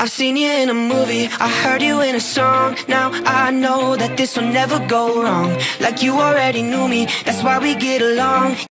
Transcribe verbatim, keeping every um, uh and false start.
I've seen you in a movie, I heard you in a song. Now I know that this will never go wrong. Like you already knew me, that's why we get along.